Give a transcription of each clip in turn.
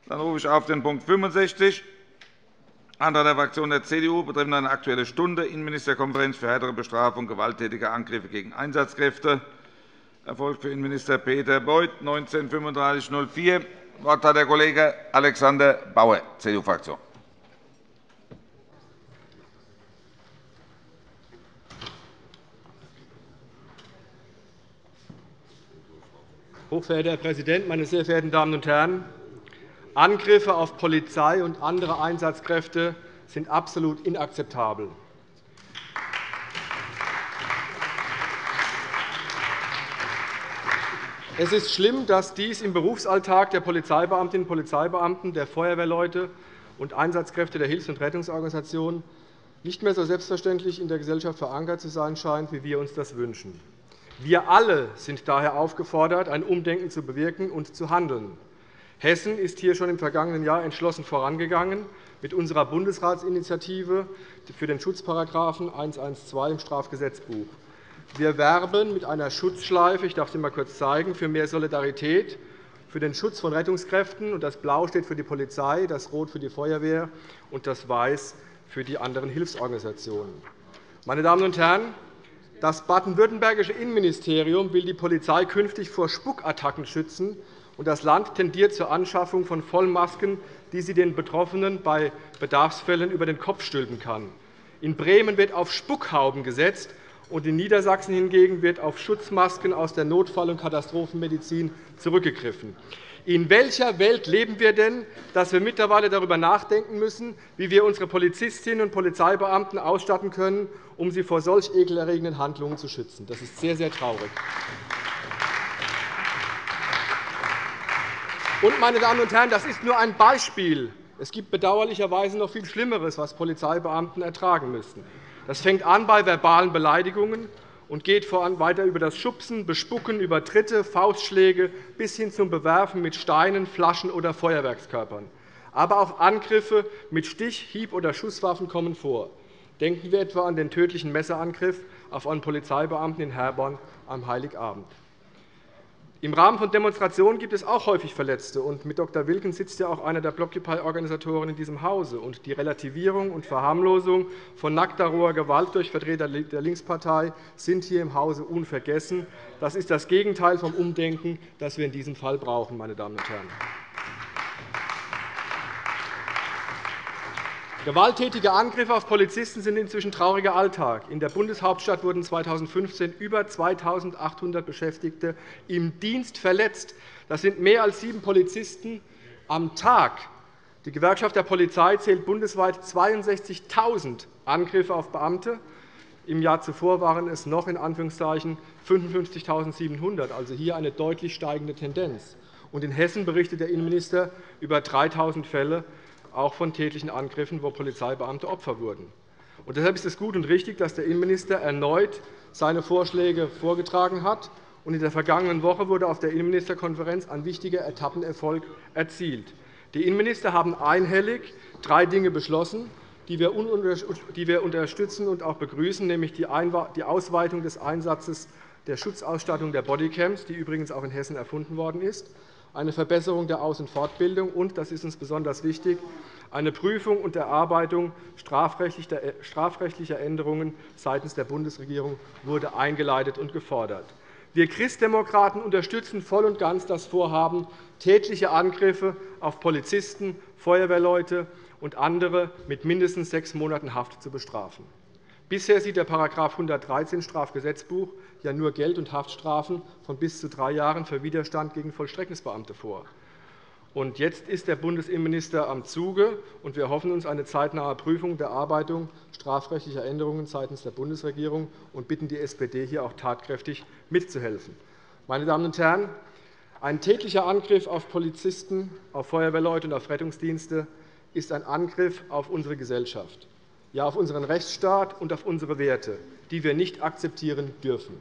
Dann rufe ich auf den Punkt 65, Antrag der Fraktion der CDU betreffend eine Aktuelle Stunde, Innenministerkonferenz für härtere Bestrafung gewalttätiger Angriffe gegen Einsatzkräfte. Erfolgt für Innenminister Peter Beuth, 19-3504. Das Wort hat der Kollege Alexander Bauer, CDU-Fraktion. Hochverehrter Herr Präsident, meine sehr verehrten Damen und Herren! Angriffe auf Polizei und andere Einsatzkräfte sind absolut inakzeptabel. Es ist schlimm, dass dies im Berufsalltag der Polizeibeamtinnen und Polizeibeamten, der Feuerwehrleute und Einsatzkräfte der Hilfs- und Rettungsorganisationen nicht mehr so selbstverständlich in der Gesellschaft verankert zu sein scheint, wie wir uns das wünschen. Wir alle sind daher aufgefordert, ein Umdenken zu bewirken und zu handeln. Hessen ist hier schon im vergangenen Jahr entschlossen vorangegangen mit unserer Bundesratsinitiative für den Schutzparagraphen 112 im Strafgesetzbuch. Wir werben mit einer Schutzschleife, ich darf sie einmal kurz zeigen, für mehr Solidarität, für den Schutz von Rettungskräften. Das Blau steht für die Polizei, das Rot für die Feuerwehr und das Weiß für die anderen Hilfsorganisationen. Meine Damen und Herren, das baden-württembergische Innenministerium will die Polizei künftig vor Spuckattacken schützen, und das Land tendiert zur Anschaffung von Vollmasken, die sie den Betroffenen bei Bedarfsfällen über den Kopf stülpen kann. In Bremen wird auf Spuckhauben gesetzt, und in Niedersachsen hingegen wird auf Schutzmasken aus der Notfall- und Katastrophenmedizin zurückgegriffen. In welcher Welt leben wir denn, dass wir mittlerweile darüber nachdenken müssen, wie wir unsere Polizistinnen und Polizeibeamten ausstatten können, um sie vor solch ekelerregenden Handlungen zu schützen? Das ist sehr, sehr traurig. Und, meine Damen und Herren, das ist nur ein Beispiel. Es gibt bedauerlicherweise noch viel Schlimmeres, was Polizeibeamten ertragen müssen. Das fängt an bei verbalen Beleidigungen und geht voran weiter über das Schubsen, Bespucken, über Tritte, Faustschläge bis hin zum Bewerfen mit Steinen, Flaschen oder Feuerwerkskörpern. Aber auch Angriffe mit Stich-, Hieb- oder Schusswaffen kommen vor. Denken wir etwa an den tödlichen Messerangriff auf einen Polizeibeamten in Herborn am Heiligabend. Im Rahmen von Demonstrationen gibt es auch häufig Verletzte. Und mit Dr. Wilken sitzt ja auch einer der Blockupy-Organisatoren in diesem Hause. Und die Relativierung und Verharmlosung von nackter roher Gewalt durch Vertreter der Linkspartei sind hier im Hause unvergessen. Das ist das Gegenteil vom Umdenken, das wir in diesem Fall brauchen, meine Damen und Herren. Gewalttätige Angriffe auf Polizisten sind inzwischen trauriger Alltag. In der Bundeshauptstadt wurden 2015 über 2.800 Beschäftigte im Dienst verletzt. Das sind mehr als 7 Polizisten am Tag. Die Gewerkschaft der Polizei zählt bundesweit 62.000 Angriffe auf Beamte. Im Jahr zuvor waren es noch in Anführungszeichen 55.700, also hier eine deutlich steigende Tendenz. Und in Hessen berichtet der Innenminister über 3.000 Fälle auch von tätlichen Angriffen, wo Polizeibeamte Opfer wurden. Und deshalb ist es gut und richtig, dass der Innenminister erneut seine Vorschläge vorgetragen hat. Und in der vergangenen Woche wurde auf der Innenministerkonferenz ein wichtiger Etappenerfolg erzielt. Die Innenminister haben einhellig 3 Dinge beschlossen, die wir unterstützen und auch begrüßen, nämlich die Ausweitung des Einsatzes der Schutzausstattung der Bodycams, die übrigens auch in Hessen erfunden worden ist, eine Verbesserung der Aus- und Fortbildung und, das ist uns besonders wichtig, eine Prüfung und Erarbeitung strafrechtlicher Änderungen seitens der Bundesregierung wurde eingeleitet und gefordert. Wir Christdemokraten unterstützen voll und ganz das Vorhaben, tätliche Angriffe auf Polizisten, Feuerwehrleute und andere mit mindestens 6 Monaten Haft zu bestrafen. Bisher sieht der § 113 Strafgesetzbuch ja nur Geld- und Haftstrafen von bis zu 3 Jahren für Widerstand gegen Vollstreckungsbeamte vor. Und jetzt ist der Bundesinnenminister am Zuge, und wir hoffen uns eine zeitnahe Prüfung und Erarbeitung strafrechtlicher Änderungen seitens der Bundesregierung und bitten die SPD, hier auch tatkräftig mitzuhelfen. Meine Damen und Herren, ein tätlicher Angriff auf Polizisten, auf Feuerwehrleute und auf Rettungsdienste ist ein Angriff auf unsere Gesellschaft, ja auf unseren Rechtsstaat und auf unsere Werte, die wir nicht akzeptieren dürfen.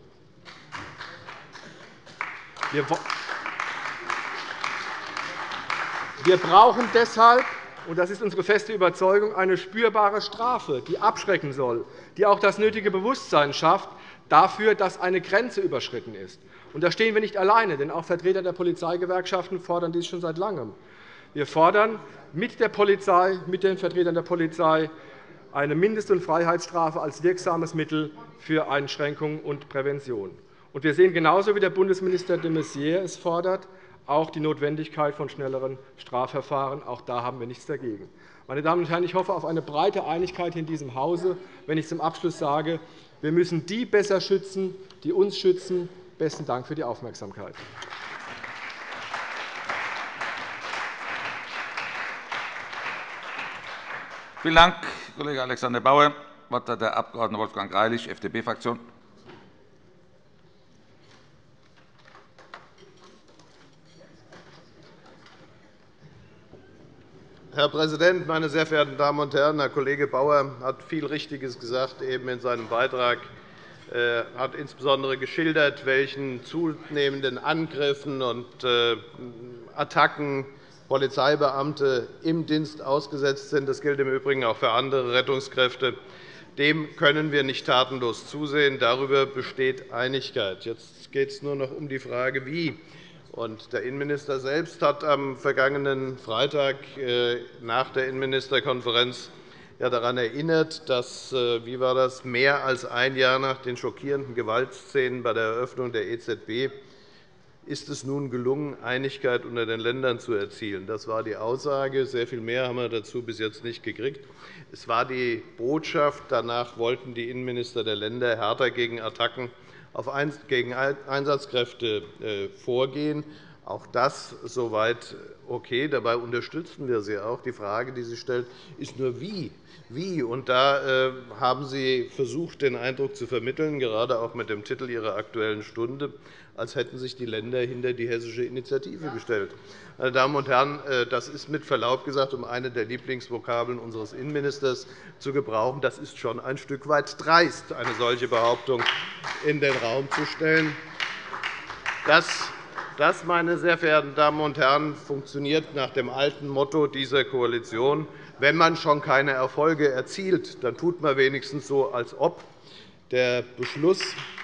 Wir brauchen deshalb, und das ist unsere feste Überzeugung, eine spürbare Strafe, die abschrecken soll, die auch das nötige Bewusstsein schafft dafür, dass eine Grenze überschritten ist. Und da stehen wir nicht alleine, denn auch Vertreter der Polizeigewerkschaften fordern dies schon seit Langem. Wir fordern mit der Polizei, mit den Vertretern der Polizei eine Mindest- und Freiheitsstrafe als wirksames Mittel für Einschränkung und Prävention. Und wir sehen genauso wie der Bundesminister de Maizière es fordert, auch die Notwendigkeit von schnelleren Strafverfahren. Auch da haben wir nichts dagegen. Meine Damen und Herren, ich hoffe auf eine breite Einigkeit in diesem Hause, wenn ich zum Abschluss sage, wir müssen die besser schützen, die uns schützen. Besten Dank für die Aufmerksamkeit. Vielen Dank, Kollege Alexander Bauer. Das Wort hat der Abg. Wolfgang Greilich, FDP-Fraktion. Herr Präsident, meine sehr verehrten Damen und Herren! Herr Kollege Bauer hat viel Richtiges gesagt eben in seinem Beitrag. Er hat insbesondere geschildert, welchen zunehmenden Angriffen und Attacken Polizeibeamte im Dienst ausgesetzt sind. Das gilt im Übrigen auch für andere Rettungskräfte. Dem können wir nicht tatenlos zusehen. Darüber besteht Einigkeit. Jetzt geht es nur noch um die Frage, wie. Der Innenminister selbst hat am vergangenen Freitag nach der Innenministerkonferenz daran erinnert, dass wie war das, mehr als ein Jahr nach den schockierenden Gewaltszenen bei der Eröffnung der EZB ist es nun gelungen, Einigkeit unter den Ländern zu erzielen. Das war die Aussage. Sehr viel mehr haben wir dazu bis jetzt nicht gekriegt. Es war die Botschaft. Danach wollten die Innenminister der Länder härter gegen Attacken gegen Einsatzkräfte vorgehen. Auch das soweit okay. Dabei unterstützen wir Sie auch. Die Frage, die Sie stellt, ist nur wie. Und da haben Sie versucht, den Eindruck zu vermitteln, gerade auch mit dem Titel Ihrer Aktuellen Stunde, als hätten sich die Länder hinter die hessische Initiative gestellt. Meine Damen und Herren, das ist mit Verlaub gesagt, um eine der Lieblingsvokabeln unseres Innenministers zu gebrauchen, das ist schon ein Stück weit dreist, eine solche Behauptung in den Raum zu stellen. Das, meine sehr verehrten Damen und Herren, funktioniert nach dem alten Motto dieser Koalition. Wenn man schon keine Erfolge erzielt, dann tut man wenigstens so, als ob. Der Beschluss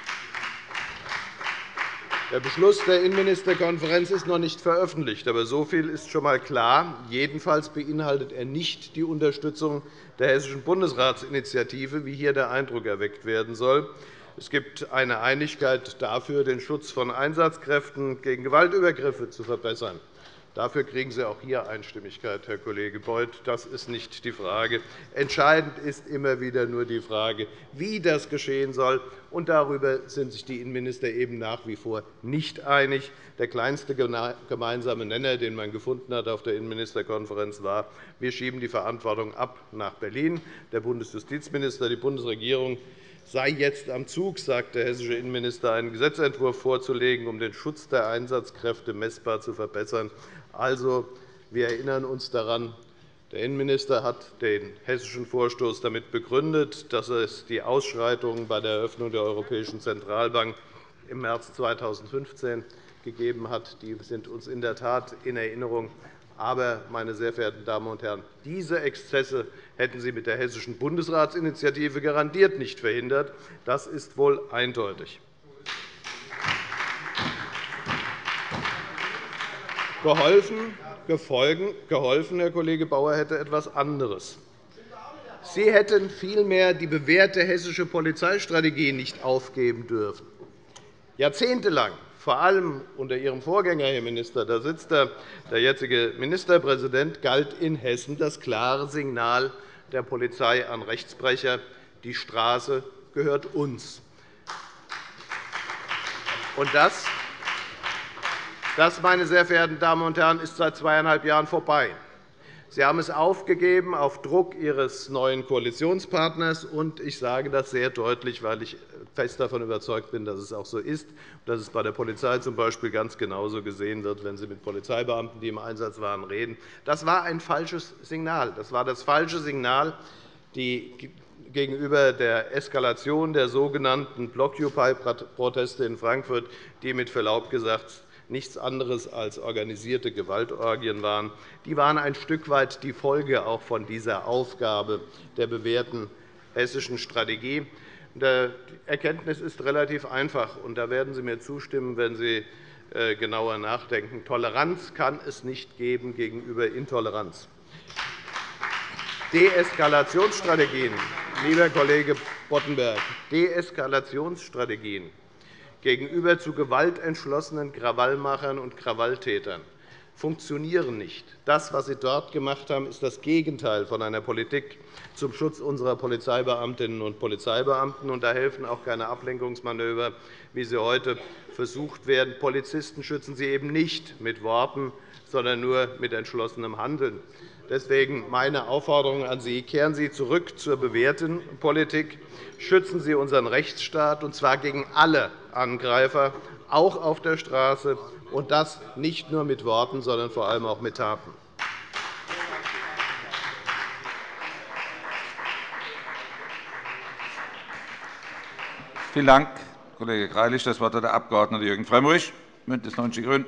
der Innenministerkonferenz ist noch nicht veröffentlicht. Aber so viel ist schon einmal klar. Jedenfalls beinhaltet er nicht die Unterstützung der Hessischen Bundesratsinitiative, wie hier der Eindruck erweckt werden soll. Es gibt eine Einigkeit dafür, den Schutz von Einsatzkräften gegen Gewaltübergriffe zu verbessern. Dafür kriegen Sie auch hier Einstimmigkeit, Herr Kollege Beuth. Das ist nicht die Frage. Entscheidend ist immer wieder nur die Frage, wie das geschehen soll. Und darüber sind sich die Innenminister eben nach wie vor nicht einig. Der kleinste gemeinsame Nenner, den man gefunden hat auf der Innenministerkonferenz, war, wir schieben die Verantwortung ab nach Berlin. Der Bundesjustizminister, die Bundesregierung sei jetzt am Zug, sagt der hessische Innenminister, einen Gesetzentwurf vorzulegen, um den Schutz der Einsatzkräfte messbar zu verbessern. Also, wir erinnern uns daran, der Innenminister hat den hessischen Vorstoß damit begründet, dass es die Ausschreitungen bei der Eröffnung der Europäischen Zentralbank im März 2015 gegeben hat. Die sind uns in der Tat in Erinnerung. Aber, meine sehr verehrten Damen und Herren, diese Exzesse hätten Sie mit der Hessischen Bundesratsinitiative garantiert nicht verhindert. Das ist wohl eindeutig. Geholfen, Herr Kollege Bauer, hätte etwas anderes. Sie hätten vielmehr die bewährte hessische Polizeistrategie nicht aufgeben dürfen. Jahrzehntelang, vor allem unter Ihrem Vorgänger, Herr Minister, da sitzt der jetzige Ministerpräsident, galt in Hessen das klare Signal der Polizei an Rechtsbrecher, die Straße gehört uns. Und das, meine sehr verehrten Damen und Herren, ist seit 2,5 Jahren vorbei. Sie haben es aufgegeben auf Druck Ihres neuen Koalitionspartners. Und ich sage das sehr deutlich, weil ich fest davon überzeugt bin, dass es auch so ist, dass es bei der Polizei z.B. ganz genauso gesehen wird, wenn Sie mit Polizeibeamten, die im Einsatz waren, reden. Das war ein falsches Signal. Das war das falsche Signal gegenüber der Eskalation der sogenannten Blockupy-Proteste in Frankfurt, die mit Verlaub gesagt nichts anderes als organisierte Gewaltorgien waren. Die waren ein Stück weit die Folge auch von dieser Aufgabe der bewährten hessischen Strategie. Die Erkenntnis ist relativ einfach, und da werden Sie mir zustimmen, wenn Sie genauer nachdenken. Toleranz kann es nicht geben gegenüber Intoleranz. Deeskalationsstrategien, lieber Kollege Boddenberg, Deeskalationsstrategien gegenüber zu gewaltentschlossenen Krawallmachern und Krawalltätern funktionieren nicht. Das, was Sie dort gemacht haben, ist das Gegenteil von einer Politik zum Schutz unserer Polizeibeamtinnen und Polizeibeamten. Und da helfen auch keine Ablenkungsmanöver, wie sie heute versucht werden. Polizisten schützen Sie eben nicht mit Worten, sondern nur mit entschlossenem Handeln. Deswegen meine Aufforderung an Sie. Kehren Sie zurück zur bewährten Politik. Schützen Sie unseren Rechtsstaat, und zwar gegen alle Angreifer, auch auf der Straße, und das nicht nur mit Worten, sondern vor allem auch mit Taten. Vielen Dank, Kollege Greilich. Das Wort hat der Abg. Jürgen Frömmrich, BÜNDNIS 90 die GRÜNEN.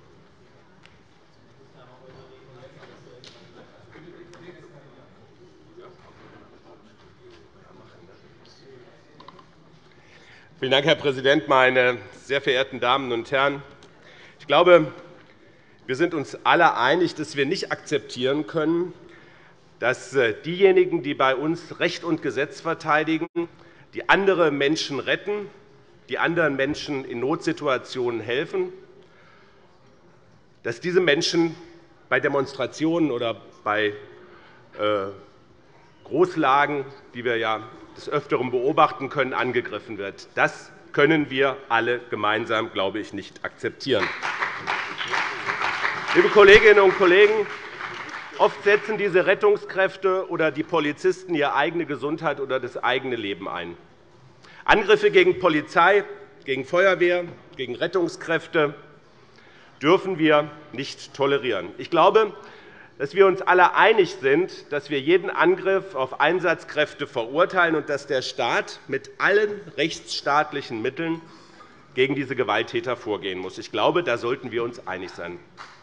Vielen Dank, Herr Präsident, meine sehr verehrten Damen und Herren! Ich glaube, wir sind uns alle einig, dass wir nicht akzeptieren können, dass diejenigen, die bei uns Recht und Gesetz verteidigen, die andere Menschen retten, die anderen Menschen in Notsituationen helfen, dass diese Menschen bei Demonstrationen oder bei Großlagen, die wir ja des Öfteren beobachten können, angegriffen wird. Das können wir alle gemeinsam, glaube ich, nicht akzeptieren. Liebe Kolleginnen und Kollegen, oft setzen diese Rettungskräfte oder die Polizisten ihre eigene Gesundheit oder das eigene Leben ein. Angriffe gegen Polizei, gegen Feuerwehr, gegen Rettungskräfte dürfen wir nicht tolerieren. Ich glaube, dass wir uns alle einig sind, dass wir jeden Angriff auf Einsatzkräfte verurteilen und dass der Staat mit allen rechtsstaatlichen Mitteln gegen diese Gewalttäter vorgehen muss. Ich glaube, da sollten wir uns einig sein.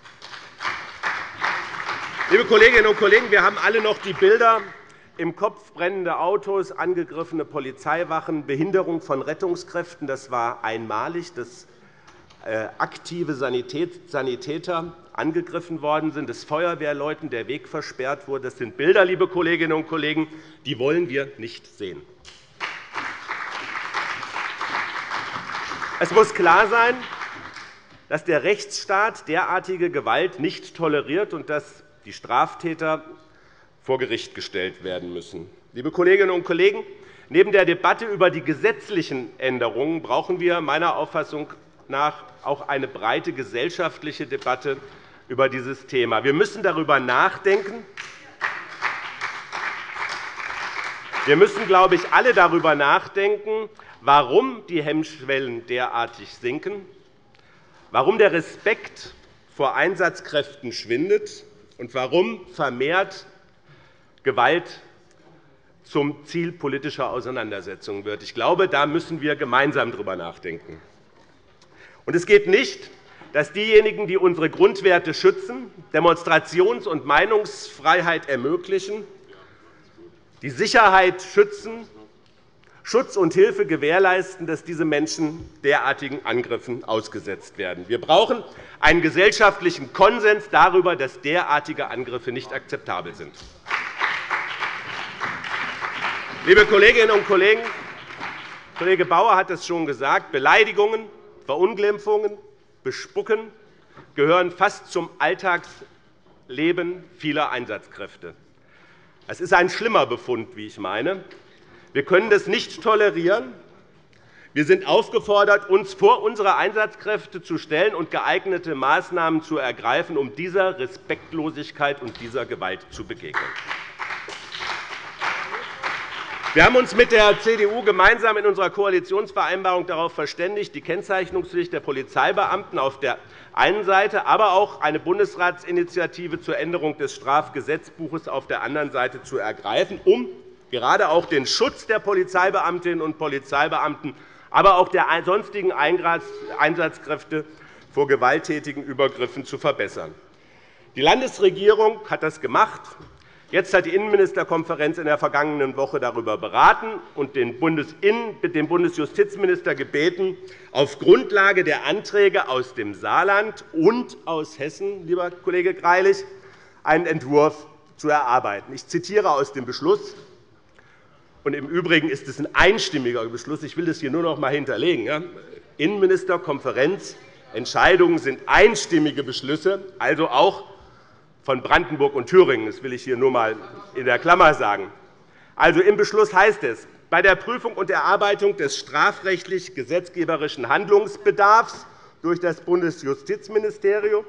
Liebe Kolleginnen und Kollegen, wir haben alle noch die Bilder im Kopf: brennende Autos, angegriffene Polizeiwachen, Behinderung von Rettungskräften. Das war einmalig, dass aktive Sanitäter angegriffen worden sind, dass Feuerwehrleuten der Weg versperrt wurde. Das sind Bilder, liebe Kolleginnen und Kollegen, die wollen wir nicht sehen. Es muss klar sein, dass der Rechtsstaat derartige Gewalt nicht toleriert und dass die Straftäter vor Gericht gestellt werden müssen. Liebe Kolleginnen und Kollegen, neben der Debatte über die gesetzlichen Änderungen brauchen wir meiner Auffassung nach auch eine breite gesellschaftliche Debatte über dieses Thema. Wir müssen darüber nachdenken. Wir müssen, glaube ich, alle darüber nachdenken, warum die Hemmschwellen derartig sinken, warum der Respekt vor Einsatzkräften schwindet und warum vermehrt Gewalt zum Ziel politischer Auseinandersetzungen wird. Ich glaube, da müssen wir gemeinsam darüber nachdenken. Und es geht nicht, dass diejenigen, die unsere Grundwerte schützen, Demonstrations- und Meinungsfreiheit ermöglichen, die Sicherheit schützen, Schutz und Hilfe gewährleisten, dass diese Menschen derartigen Angriffen ausgesetzt werden. Wir brauchen einen gesellschaftlichen Konsens darüber, dass derartige Angriffe nicht akzeptabel sind. Liebe Kolleginnen und Kollegen, Kollege Bauer hat es schon gesagt, Beleidigungen, Verunglimpfungen, Bespucken gehören fast zum Alltagsleben vieler Einsatzkräfte. Es ist ein schlimmer Befund, wie ich meine. Wir können das nicht tolerieren. Wir sind aufgefordert, uns vor unsere Einsatzkräfte zu stellen und geeignete Maßnahmen zu ergreifen, um dieser Respektlosigkeit und dieser Gewalt zu begegnen. Wir haben uns mit der CDU gemeinsam in unserer Koalitionsvereinbarung darauf verständigt, die Kennzeichnungspflicht der Polizeibeamten auf der einen Seite, aber auch eine Bundesratsinitiative zur Änderung des Strafgesetzbuches auf der anderen Seite zu ergreifen, um gerade auch den Schutz der Polizeibeamtinnen und Polizeibeamten, aber auch der sonstigen Einsatzkräfte vor gewalttätigen Übergriffen zu verbessern. Die Landesregierung hat das gemacht. Jetzt hat die Innenministerkonferenz in der vergangenen Woche darüber beraten und den Bundesjustizminister gebeten, auf Grundlage der Anträge aus dem Saarland und aus Hessen, lieber Kollege Greilich, einen Entwurf zu erarbeiten. Ich zitiere aus dem Beschluss. Und im Übrigen ist es ein einstimmiger Beschluss. Ich will das hier nur noch einmal hinterlegen. Ja? Innenministerkonferenz, Entscheidungen sind einstimmige Beschlüsse, also auch von Brandenburg und Thüringen. Das will ich hier nur einmal in der Klammer sagen. Also im Beschluss heißt es, bei der Prüfung und Erarbeitung des strafrechtlich-gesetzgeberischen Handlungsbedarfs durch das Bundesjustizministerium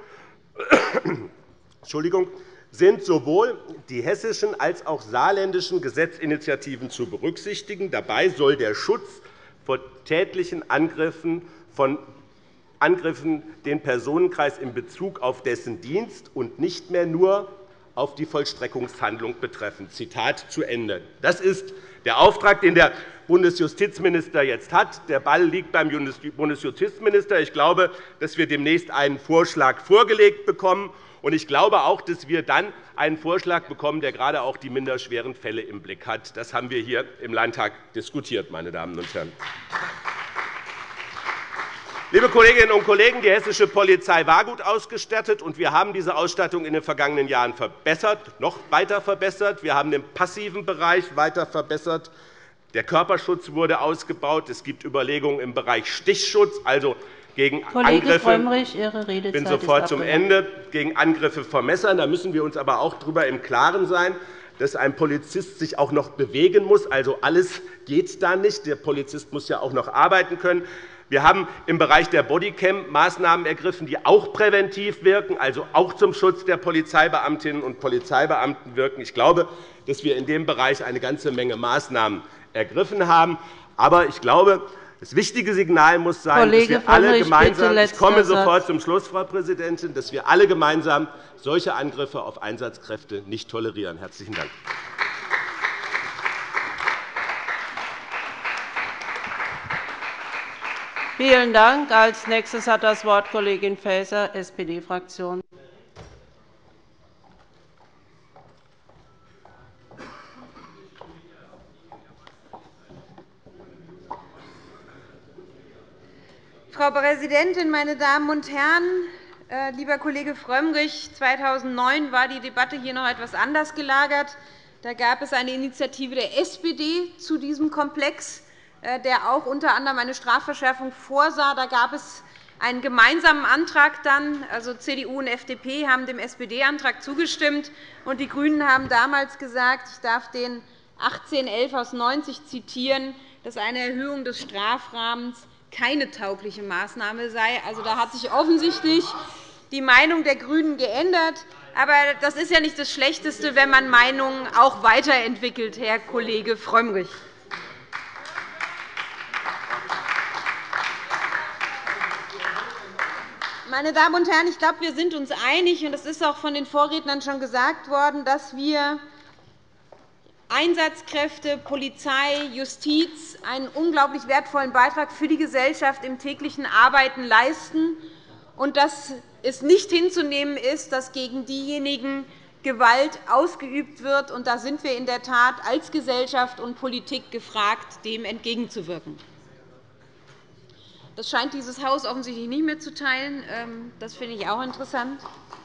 sind sowohl die hessischen als auch saarländischen Gesetzinitiativen zu berücksichtigen. Dabei soll der Schutz vor tätlichen Angriffen den Personenkreis in Bezug auf dessen Dienst und nicht mehr nur auf die Vollstreckungshandlung betreffen. Zitat zu Ende. Das ist der Auftrag, den der Bundesjustizminister jetzt hat. Der Ball liegt beim Bundesjustizminister. Ich glaube, dass wir demnächst einen Vorschlag vorgelegt bekommen. Und ich glaube auch, dass wir dann einen Vorschlag bekommen, der gerade auch die minderschweren Fälle im Blick hat. Das haben wir hier im Landtag diskutiert, meine Damen und Herren. Liebe Kolleginnen und Kollegen, die hessische Polizei war gut ausgestattet, und wir haben diese Ausstattung in den vergangenen Jahren noch weiter verbessert. Wir haben den passiven Bereich weiter verbessert. Der Körperschutz wurde ausgebaut. Es gibt Überlegungen im Bereich Stichschutz, also gegen Kollege Angriffe. Frömmrich, Ihre Redezeit Ich bin sofort zum Ende. Gegen Angriffe von Messern. Da müssen wir uns aber auch darüber im Klaren sein, dass ein Polizist sich auch noch bewegen muss. Also alles geht da nicht. Der Polizist muss ja auch noch arbeiten können. Wir haben im Bereich der Bodycam Maßnahmen ergriffen, die auch präventiv wirken, also auch zum Schutz der Polizeibeamtinnen und Polizeibeamten wirken. Ich glaube, dass wir in dem Bereich eine ganze Menge Maßnahmen ergriffen haben. Aber ich glaube, das wichtige Signal muss sein, dass wir alle gemeinsam, ich komme sofort zum Schluss, Frau Präsidentin, dass wir alle gemeinsam solche Angriffe auf Einsatzkräfte nicht tolerieren. Herzlichen Dank. Vielen Dank. Als nächstes hat das Wort Kollegin Faeser, SPD-Fraktion. Frau Präsidentin, meine Damen und Herren! Lieber Kollege Frömmrich, 2009 war die Debatte hier noch etwas anders gelagert. Da gab es eine Initiative der SPD zu diesem Komplex, der auch unter anderem eine Strafverschärfung vorsah. Da gab es einen gemeinsamen Antrag dann, also CDU und FDP haben dem SPD-Antrag zugestimmt, und die GRÜNEN haben damals gesagt, ich darf den 1811 aus 90 zitieren, dass eine Erhöhung des Strafrahmens keine taugliche Maßnahme sei. Also, da hat sich offensichtlich die Meinung der GRÜNEN geändert. Aber das ist ja nicht das Schlechteste, wenn man Meinungen auch weiterentwickelt, Herr Kollege Frömmrich. Meine Damen und Herren, ich glaube, wir sind uns einig, und es ist auch von den Vorrednern schon gesagt worden, dass wir Einsatzkräfte, Polizei, Justiz einen unglaublich wertvollen Beitrag für die Gesellschaft im täglichen Arbeiten leisten, und dass es nicht hinzunehmen ist, dass gegen diejenigen Gewalt ausgeübt wird. Und da sind wir in der Tat als Gesellschaft und Politik gefragt, dem entgegenzuwirken. Das scheint dieses Haus offensichtlich nicht mehr zu teilen. Das finde ich auch interessant.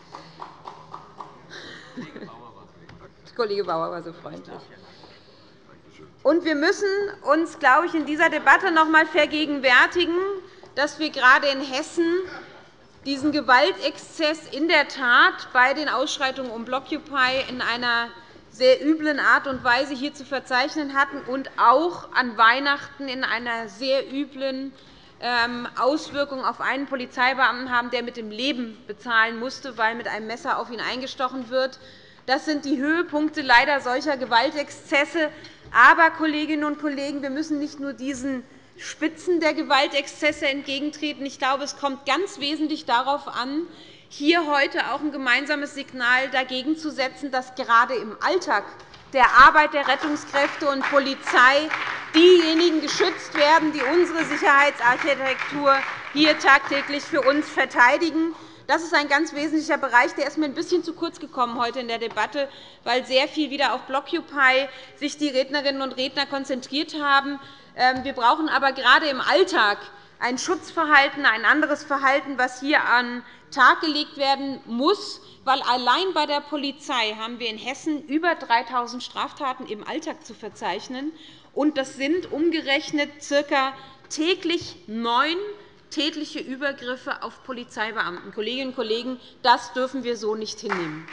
Kollege Bauer war so freundlich. Und wir müssen uns, glaube ich, in dieser Debatte noch einmal vergegenwärtigen, dass wir gerade in Hessen diesen Gewaltexzess in der Tat bei den Ausschreitungen um Blockupy in einer sehr üblen Art und Weise hier zu verzeichnen hatten und auch an Weihnachten in einer sehr üblen Auswirkungen auf einen Polizeibeamten haben, der mit dem Leben bezahlen musste, weil mit einem Messer auf ihn eingestochen wird. Das sind die Höhepunkte leider solcher Gewaltexzesse. Aber, Kolleginnen und Kollegen, wir müssen nicht nur diesen Spitzen der Gewaltexzesse entgegentreten. Ich glaube, es kommt ganz wesentlich darauf an, hier heute auch ein gemeinsames Signal dagegen zu setzen, dass gerade im Alltag der Arbeit der Rettungskräfte und Polizei diejenigen geschützt werden, die unsere Sicherheitsarchitektur hier tagtäglich für uns verteidigen. Das ist ein ganz wesentlicher Bereich. Der ist mir ein bisschen zu kurz gekommen heute in der Debatte, weil sehr viel wieder auf Blockupy sich die Rednerinnen und Redner konzentriert haben. Wir brauchen aber gerade im Alltag ein Schutzverhalten, ein anderes Verhalten, das hier an den Tag gelegt werden muss, weil allein bei der Polizei haben wir in Hessen über 3.000 Straftaten im Alltag zu verzeichnen. Und das sind umgerechnet ca. täglich 9 tätliche Übergriffe auf Polizeibeamten. Kolleginnen und Kollegen, das dürfen wir so nicht hinnehmen.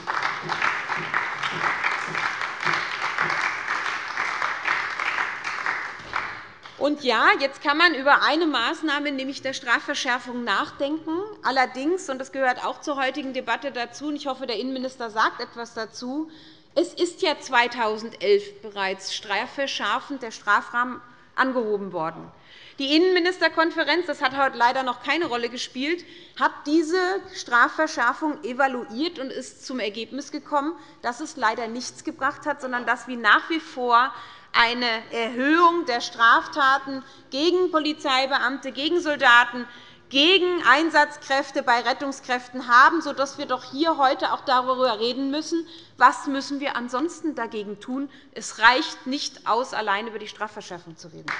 Und ja, jetzt kann man über eine Maßnahme, nämlich der Strafverschärfung, nachdenken. Allerdings, und das gehört auch zur heutigen Debatte dazu, und ich hoffe, der Innenminister sagt etwas dazu, es ist ja 2011 bereits strafverschärfend der Strafrahmen angehoben worden. Die Innenministerkonferenz, das hat heute leider noch keine Rolle gespielt, hat diese Strafverschärfung evaluiert und ist zum Ergebnis gekommen, dass es leider nichts gebracht hat, sondern dass wir nach wie vor eine Erhöhung der Straftaten gegen Polizeibeamte, gegen Soldaten, gegen Einsatzkräfte bei Rettungskräften haben, sodass wir doch hier heute auch darüber reden müssen, was müssen wir ansonsten dagegen tun. Es reicht nicht aus, allein über die Strafverschärfung zu reden.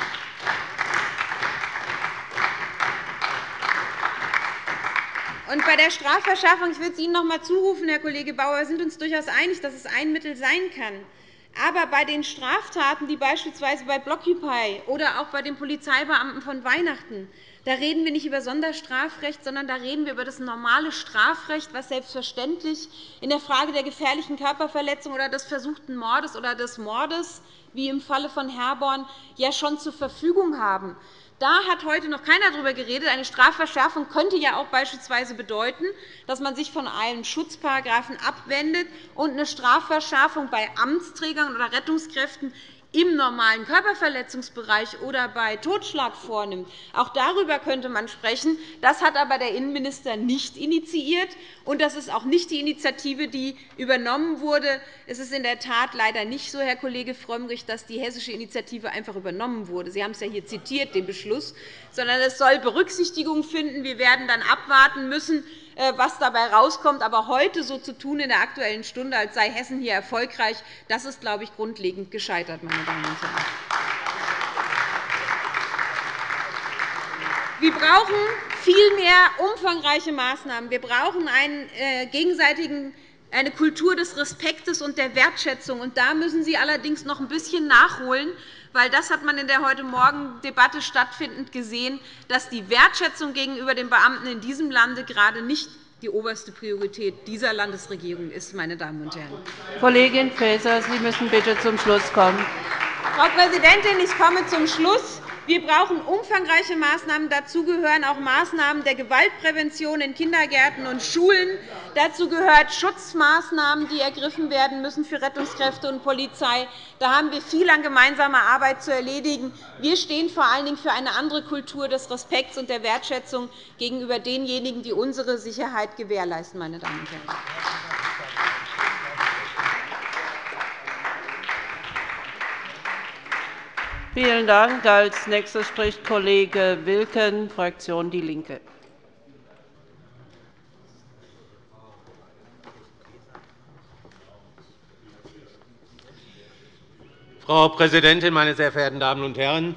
Und bei der Strafverschärfung, ich will es Ihnen noch einmal zurufen, Herr Kollege Bauer, wir sind uns durchaus einig, dass es ein Mittel sein kann. Aber bei den Straftaten, die beispielsweise bei Blockupy oder auch bei den Polizeibeamten von Weihnachten, da reden wir nicht über Sonderstrafrecht, sondern da reden wir über das normale Strafrecht, das selbstverständlich in der Frage der gefährlichen Körperverletzung oder des versuchten Mordes oder des Mordes, wie im Falle von Herborn, ja schon zur Verfügung haben. Da hat heute noch keiner darüber geredet. Eine Strafverschärfung könnte ja auch beispielsweise bedeuten, dass man sich von einem Schutzparagraphen abwendet und eine Strafverschärfung bei Amtsträgern oder Rettungskräften im normalen Körperverletzungsbereich oder bei Totschlag vornimmt. Auch darüber könnte man sprechen. Das hat aber der Innenminister nicht initiiert, und das ist auch nicht die Initiative, die übernommen wurde. Es ist in der Tat leider nicht so, Herr Kollege Frömmrich, dass die hessische Initiative einfach übernommen wurde. Sie haben es ja hier zitiert, den Beschluss, sondern es soll Berücksichtigung finden. Wir werden dann abwarten müssen, was dabei herauskommt. Aber heute so zu tun in der Aktuellen Stunde, als sei Hessen hier erfolgreich, das ist, glaube ich, grundlegend gescheitert, meine Damen und Herren. Wir brauchen viel mehr umfangreiche Maßnahmen. Wir brauchen eine Kultur des Respektes und der Wertschätzung. Und da müssen Sie allerdings noch ein bisschen nachholen, weil das hat man in der heute Morgen Debatte stattfindend gesehen, dass die Wertschätzung gegenüber den Beamten in diesem Lande gerade nicht die oberste Priorität dieser Landesregierung ist, meine Damen und Herren. Kollegin Faeser, Sie müssen bitte zum Schluss kommen. Frau Präsidentin, ich komme zum Schluss. Wir brauchen umfangreiche Maßnahmen. Dazu gehören auch Maßnahmen der Gewaltprävention in Kindergärten und Schulen. Dazu gehören Schutzmaßnahmen, die ergriffen werden müssen für Rettungskräfte und Polizei. Da haben wir viel an gemeinsamer Arbeit zu erledigen. Wir stehen vor allen Dingen für eine andere Kultur des Respekts und der Wertschätzung gegenüber denjenigen, die unsere Sicherheit gewährleisten. Meine Damen und Herren. Vielen Dank. Als Nächster spricht Kollege Wilken, Fraktion DIE LINKE. Frau Präsidentin, meine sehr verehrten Damen und Herren!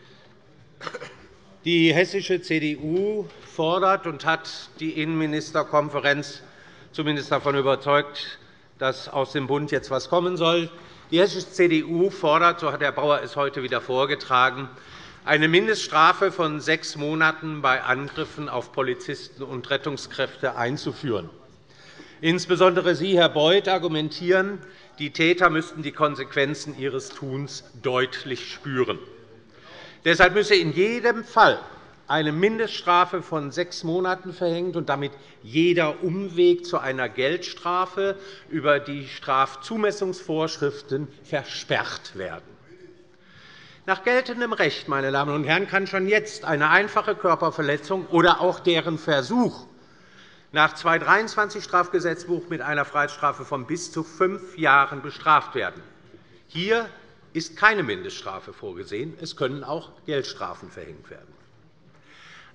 Die hessische CDU fordert und hat die Innenministerkonferenz zumindest davon überzeugt, dass aus dem Bund jetzt etwas kommen soll. Die hessische CDU fordert, so hat Herr Bauer es heute wieder vorgetragen, eine Mindeststrafe von 6 Monaten bei Angriffen auf Polizisten und Rettungskräfte einzuführen. Insbesondere Sie, Herr Beuth, argumentieren, die Täter müssten die Konsequenzen ihres Tuns deutlich spüren. Deshalb müsse in jedem Fall eine Mindeststrafe von 6 Monaten verhängt und damit jeder Umweg zu einer Geldstrafe über die Strafzumessungsvorschriften versperrt werden. Nach geltendem Recht, meine Damen und Herren, kann schon jetzt eine einfache Körperverletzung oder auch deren Versuch nach 223 Strafgesetzbuch mit einer Freiheitsstrafe von bis zu 5 Jahren bestraft werden. Hier ist keine Mindeststrafe vorgesehen. Es können auch Geldstrafen verhängt werden.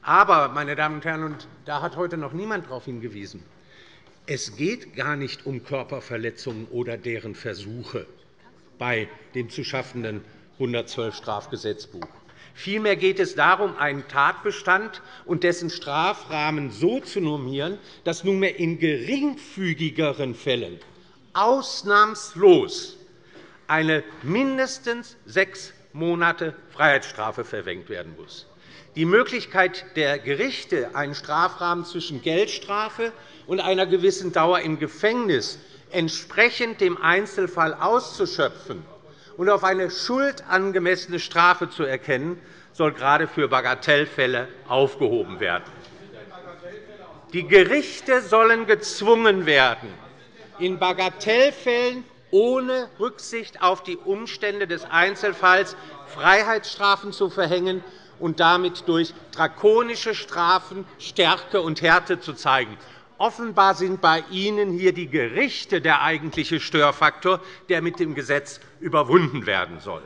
Aber, meine Damen und Herren, und da hat heute noch niemand darauf hingewiesen, es geht gar nicht um Körperverletzungen oder deren Versuche bei dem zu schaffenden 112 Strafgesetzbuch. Vielmehr geht es darum, einen Tatbestand und dessen Strafrahmen so zu normieren, dass nunmehr in geringfügigeren Fällen ausnahmslos eine mindestens 6 Monate Freiheitsstrafe verhängt werden muss. Die Möglichkeit der Gerichte, einen Strafrahmen zwischen Geldstrafe und einer gewissen Dauer im Gefängnis entsprechend dem Einzelfall auszuschöpfen und auf eine schuldangemessene Strafe zu erkennen, soll gerade für Bagatellfälle aufgehoben werden. Die Gerichte sollen gezwungen werden, in Bagatellfällen ohne Rücksicht auf die Umstände des Einzelfalls Freiheitsstrafen zu verhängen und damit durch drakonische Strafen Stärke und Härte zu zeigen. Offenbar sind bei Ihnen hier die Gerichte der eigentliche Störfaktor, der mit dem Gesetz überwunden werden soll.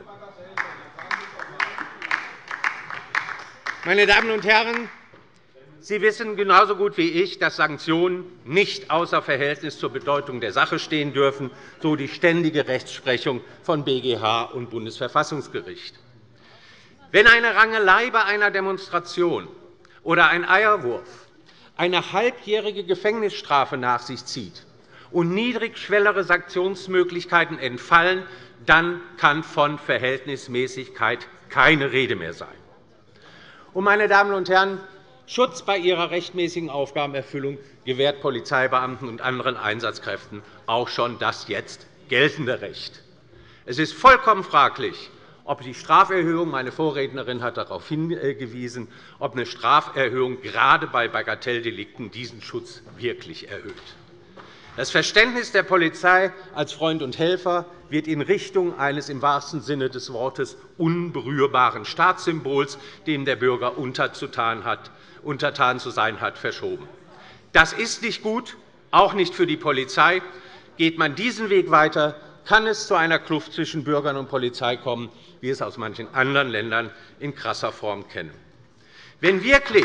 Meine Damen und Herren, Sie wissen genauso gut wie ich, dass Sanktionen nicht außer Verhältnis zur Bedeutung der Sache stehen dürfen, so die ständige Rechtsprechung von BGH und Bundesverfassungsgericht. Wenn eine Rangelei bei einer Demonstration oder ein Eierwurf eine halbjährige Gefängnisstrafe nach sich zieht und niedrigschwelligere Sanktionsmöglichkeiten entfallen, dann kann von Verhältnismäßigkeit keine Rede mehr sein. Und, meine Damen und Herren, Schutz bei ihrer rechtmäßigen Aufgabenerfüllung gewährt Polizeibeamten und anderen Einsatzkräften auch schon das jetzt geltende Recht. Es ist vollkommen fraglich, ob die Straferhöhung – meine Vorrednerin hat darauf hingewiesen – ob eine Straferhöhung gerade bei Bagatelldelikten diesen Schutz wirklich erhöht. Das Verständnis der Polizei als Freund und Helfer wird in Richtung eines im wahrsten Sinne des Wortes unberührbaren Staatssymbols, dem der Bürger untertan zu sein hat, verschoben. Das ist nicht gut, auch nicht für die Polizei. Geht man diesen Weg weiter, kann es zu einer Kluft zwischen Bürgern und Polizei kommen, wie wir es aus manchen anderen Ländern in krasser Form kennen. Wenn wirklich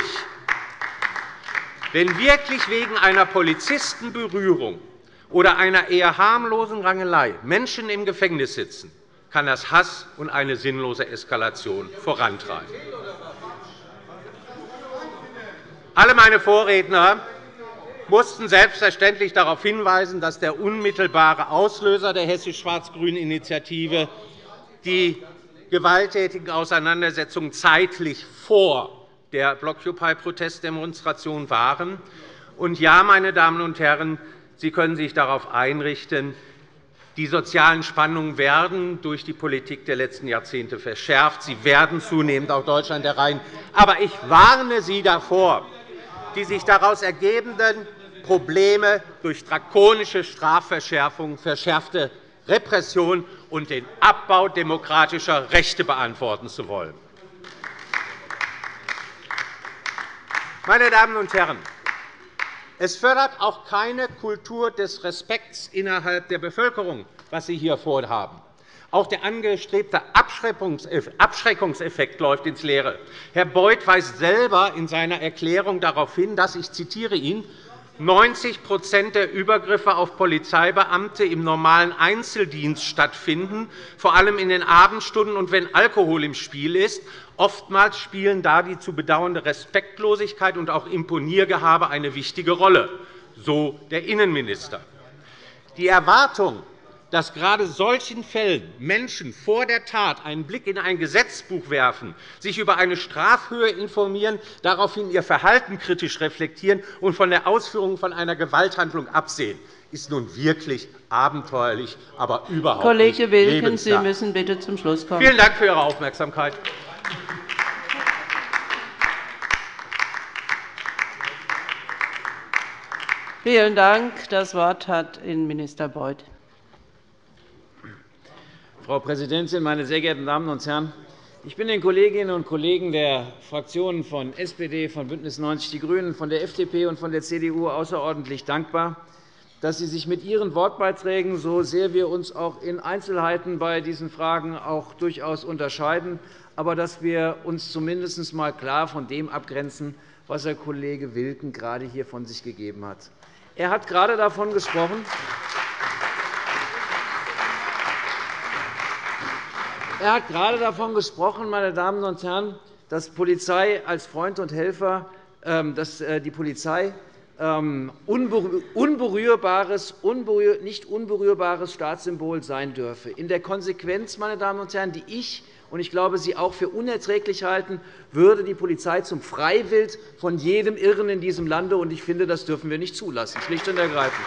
wegen einer Polizistenberührung oder einer eher harmlosen Rangelei Menschen im Gefängnis sitzen, kann das Hass und eine sinnlose Eskalation vorantreiben. Alle meine Vorredner mussten selbstverständlich darauf hinweisen, dass der unmittelbare Auslöser der hessisch-schwarz-grünen Initiative die gewalttätigen Auseinandersetzungen zeitlich vor der Blockupy-Protestdemonstration waren. Und ja, meine Damen und Herren, Sie können sich darauf einrichten, die sozialen Spannungen werden durch die Politik der letzten Jahrzehnte verschärft. Sie werden zunehmend auch Deutschland erreichen. Aber ich warne Sie davor, die sich daraus ergebenden Probleme durch drakonische Strafverschärfungen, verschärfte Repression und den Abbau demokratischer Rechte beantworten zu wollen. Meine Damen und Herren, es fördert auch keine Kultur des Respekts innerhalb der Bevölkerung, was Sie hier vorhaben. Auch der angestrebte Abschreckungseffekt läuft ins Leere. Herr Beuth weist selber in seiner Erklärung darauf hin, dass, ich zitiere ihn, 90 der Übergriffe auf Polizeibeamte im normalen Einzeldienst stattfinden, vor allem in den Abendstunden und wenn Alkohol im Spiel ist. Oftmals spielen da die zu bedauernde Respektlosigkeit und auch Imponiergehabe eine wichtige Rolle, so der Innenminister. Die Erwartung, dass gerade solchen Fällen Menschen vor der Tat einen Blick in ein Gesetzbuch werfen, sich über eine Strafhöhe informieren, daraufhin ihr Verhalten kritisch reflektieren und von der Ausführung von einer Gewalthandlung absehen, ist nun wirklich abenteuerlich, aber überhaupt Kollege nicht Wilken, lebensnah. Sie müssen bitte zum Schluss kommen. Vielen Dank für Ihre Aufmerksamkeit. Vielen Dank. Das Wort hat Innenminister Beuth. Frau Präsidentin, meine sehr geehrten Damen und Herren! Ich bin den Kolleginnen und Kollegen der Fraktionen von SPD, von BÜNDNIS 90 die GRÜNEN, von der FDP und von der CDU außerordentlich dankbar, dass Sie sich mit Ihren Wortbeiträgen, so sehr wir uns auch in Einzelheiten bei diesen Fragen auch durchaus unterscheiden, aber dass wir uns zumindest einmal klar von dem abgrenzen, was Herr Kollege Wilken gerade hier von sich gegeben hat. Er hat gerade davon gesprochen, meine Damen und Herren, dass Polizei als Freund und Helfer, dass die Polizei nicht unberührbares Staatssymbol sein dürfe. In der Konsequenz, meine Damen und Herren, die ich und ich glaube, Sie auch für unerträglich halten, würde die Polizei zum Freiwild von jedem Irren in diesem Lande. Und ich finde, das dürfen wir nicht zulassen, schlicht und ergreifend.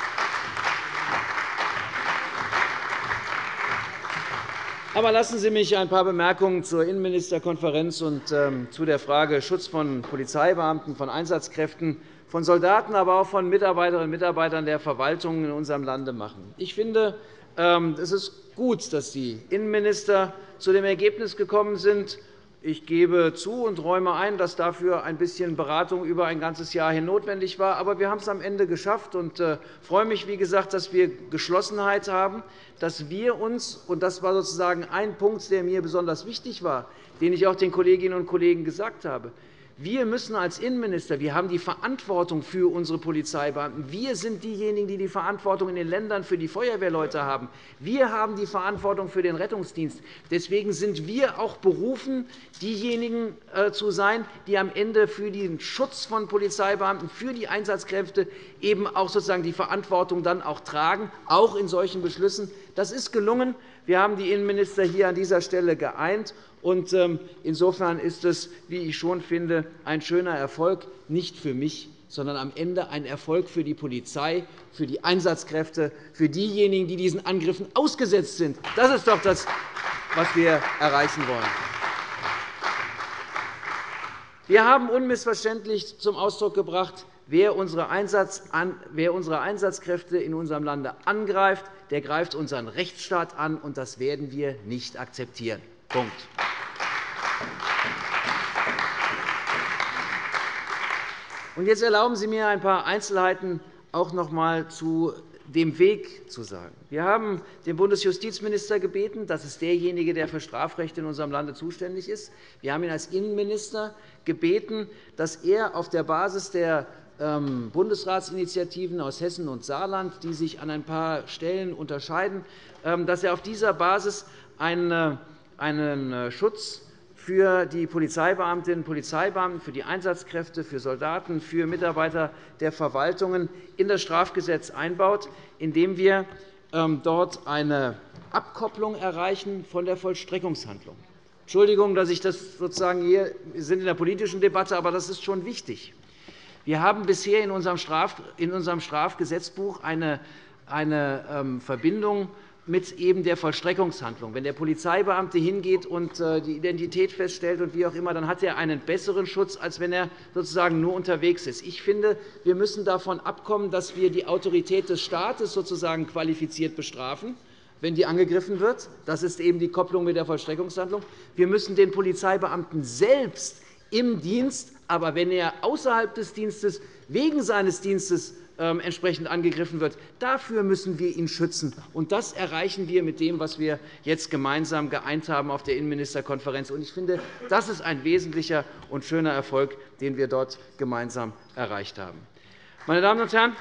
Aber lassen Sie mich ein paar Bemerkungen zur Innenministerkonferenz und zu der Frage Schutz von Polizeibeamten, von Einsatzkräften, von Soldaten, aber auch von Mitarbeiterinnen und Mitarbeitern der Verwaltung in unserem Lande machen. Ich finde, es ist gut, dass die Innenminister zu dem Ergebnis gekommen sind. Ich gebe zu und räume ein, dass dafür ein bisschen Beratung über ein ganzes Jahr hin notwendig war. Aber wir haben es am Ende geschafft und freue mich, wie gesagt, dass wir Geschlossenheit haben, dass wir uns – und das war sozusagen ein Punkt, der mir besonders wichtig war, den ich auch den Kolleginnen und Kollegen gesagt habe – wir müssen als Innenminister, wir haben die Verantwortung für unsere Polizeibeamten. Wir sind diejenigen, die die Verantwortung in den Ländern für die Feuerwehrleute haben. Wir haben die Verantwortung für den Rettungsdienst. Deswegen sind wir auch berufen, diejenigen zu sein, die am Ende für den Schutz von Polizeibeamten, für die Einsatzkräfte eben auch sozusagen die Verantwortung dann auch tragen, auch in solchen Beschlüssen. Das ist gelungen. Wir haben die Innenminister hier an dieser Stelle geeint. Insofern ist es, wie ich schon finde, ein schöner Erfolg, nicht für mich, sondern am Ende ein Erfolg für die Polizei, für die Einsatzkräfte, für diejenigen, die diesen Angriffen ausgesetzt sind. Das ist doch das, was wir erreichen wollen. Wir haben unmissverständlich zum Ausdruck gebracht, wer unsere Einsatzkräfte in unserem Lande angreift, der greift unseren Rechtsstaat an, und das werden wir nicht akzeptieren. Punkt. Jetzt erlauben Sie mir, ein paar Einzelheiten auch noch einmal zu dem Weg zu sagen. Wir haben den Bundesjustizminister gebeten, das ist derjenige, der für Strafrecht in unserem Lande zuständig ist. Wir haben ihn als Innenminister gebeten, dass er auf der Basis der Bundesratsinitiativen aus Hessen und Saarland, die sich an ein paar Stellen unterscheiden, dass er auf dieser Basis einen Schutz für die Polizeibeamtinnen und Polizeibeamten, für die Einsatzkräfte, für Soldaten, für Mitarbeiter der Verwaltungen in das Strafgesetz einbaut, indem wir dort eine Abkopplung erreichen von der Vollstreckungshandlung. Entschuldigung, dass ich das sozusagen hier – wir sind in der politischen Debatte, aber das ist schon wichtig. Wir haben bisher in unserem Strafgesetzbuch eine Verbindung mit eben der Vollstreckungshandlung. Wenn der Polizeibeamte hingeht und die Identität feststellt und wie auch immer, dann hat er einen besseren Schutz, als wenn er sozusagen nur unterwegs ist. Ich finde, wir müssen davon abkommen, dass wir die Autorität des Staates sozusagen qualifiziert bestrafen, wenn die angegriffen wird. Das ist eben die Kopplung mit der Vollstreckungshandlung. Wir müssen den Polizeibeamten selbst im Dienst, aber wenn er außerhalb des Dienstes wegen seines Dienstes entsprechend angegriffen wird, dafür müssen wir ihn schützen. Und das erreichen wir mit dem, was wir jetzt gemeinsam geeint haben auf der Innenministerkonferenz. Ich finde, das ist ein wesentlicher und schöner Erfolg, den wir dort gemeinsam erreicht haben. Meine Damen und Herren,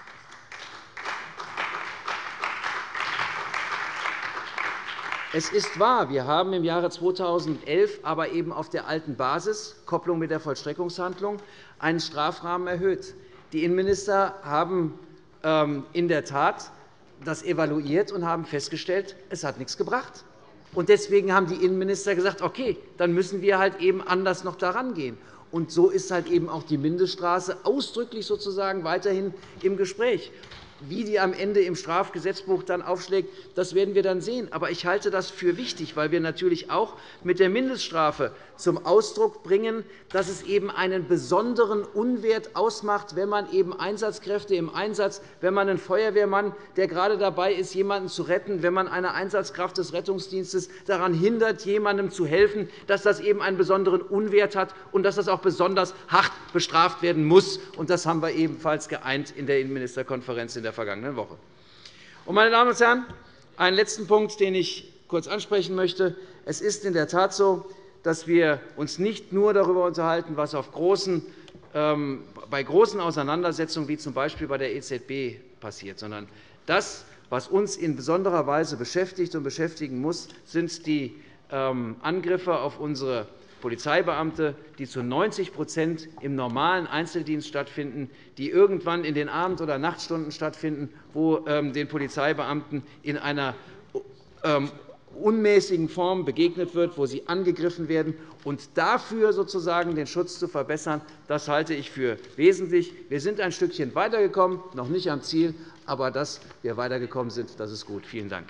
es ist wahr, wir haben im Jahre 2011, aber eben auf der alten Basis, Kopplung mit der Vollstreckungshandlung, einen Strafrahmen erhöht. Die Innenminister haben in der Tat das evaluiert und haben festgestellt, es hat nichts gebracht. Deswegen haben die Innenminister gesagt, okay, dann müssen wir halt eben anders noch daran gehen. Und so ist halt eben auch die Mindeststrafe ausdrücklich sozusagen weiterhin im Gespräch. Wie die am Ende im Strafgesetzbuch dann aufschlägt, das werden wir dann sehen. Aber ich halte das für wichtig, weil wir natürlich auch mit der Mindeststrafe zum Ausdruck bringen, dass es eben einen besonderen Unwert ausmacht, wenn man eben Einsatzkräfte im Einsatz, wenn man einen Feuerwehrmann, der gerade dabei ist, jemanden zu retten, wenn man eine Einsatzkraft des Rettungsdienstes daran hindert, jemandem zu helfen, dass das eben einen besonderen Unwert hat und dass das auch besonders hart bestraft werden muss. Das haben wir ebenfalls geeint in der Innenministerkonferenz in der der vergangenen Woche. Meine Damen und Herren, einen letzten Punkt, den ich kurz ansprechen möchte. Es ist in der Tat so, dass wir uns nicht nur darüber unterhalten, was bei großen Auseinandersetzungen wie z. B. bei der EZB passiert, sondern das, was uns in besonderer Weise beschäftigt und beschäftigen muss, sind die Angriffe auf unsere Polizeibeamte, die zu 90 im normalen Einzeldienst stattfinden, die irgendwann in den Abend- oder Nachtstunden stattfinden, wo den Polizeibeamten in einer unmäßigen Form begegnet wird, wo sie angegriffen werden. Und dafür sozusagen den Schutz zu verbessern, das halte ich für wesentlich. Wir sind ein Stückchen weitergekommen, noch nicht am Ziel, aber dass wir weitergekommen sind, das ist gut. Vielen Dank.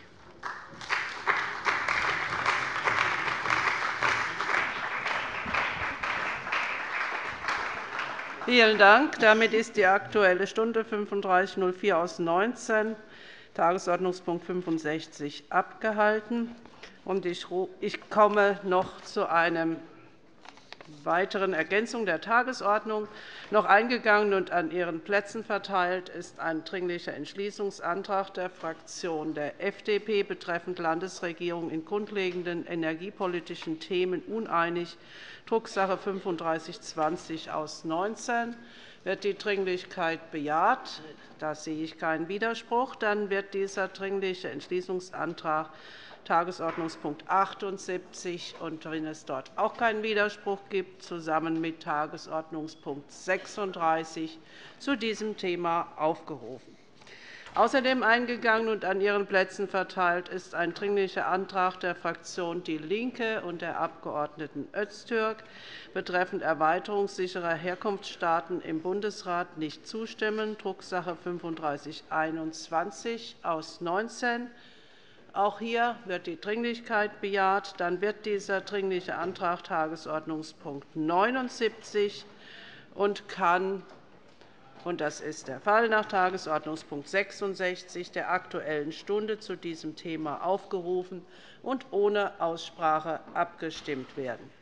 Vielen Dank. Damit ist die Aktuelle Stunde 35.04 aus 19, Tagesordnungspunkt 65, abgehalten. Ich komme noch zu einer weiteren Ergänzung der Tagesordnung. Noch eingegangen und an Ihren Plätzen verteilt ist ein Dringlicher Entschließungsantrag der Fraktion der FDP betreffend Landesregierung in grundlegenden energiepolitischen Themen uneinig, Drucksache 3520 aus 19. Wird die Dringlichkeit bejaht? Da sehe ich keinen Widerspruch. Dann wird dieser Dringliche Entschließungsantrag Tagesordnungspunkt 78 und wenn es dort auch keinen Widerspruch gibt, zusammen mit Tagesordnungspunkt 36 zu diesem Thema aufgerufen. Außerdem eingegangen und an Ihren Plätzen verteilt ist ein Dringlicher Antrag der Fraktion DIE LINKE und der Abg. Öztürk betreffend Erweiterung sicherer Herkunftsstaaten im Bundesrat nicht zustimmen, Drucksache 3521 aus 19. Auch hier wird die Dringlichkeit bejaht. Dann wird dieser Dringliche Antrag Tagesordnungspunkt 79 und kann, und das ist der Fall, nach Tagesordnungspunkt 66 der Aktuellen Stunde zu diesem Thema aufgerufen und ohne Aussprache abgestimmt werden.